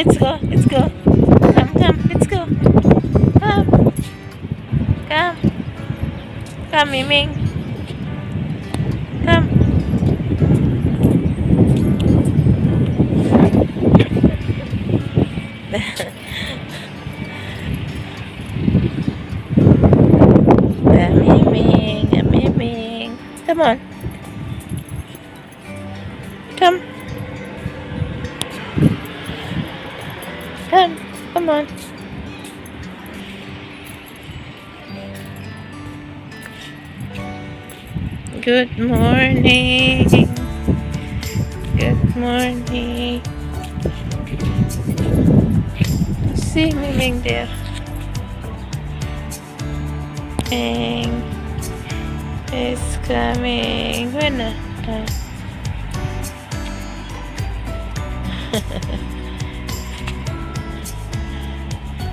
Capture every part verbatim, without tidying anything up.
let's go. Let's go. Come, come, let's go. Come. Come. Come, Miming. Come. Miming, Miming. Come on. Come. Come. Come on. Good morning. Good morning. See Miming there. And it's coming. When uh,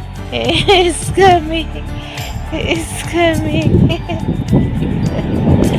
it's coming. It's coming.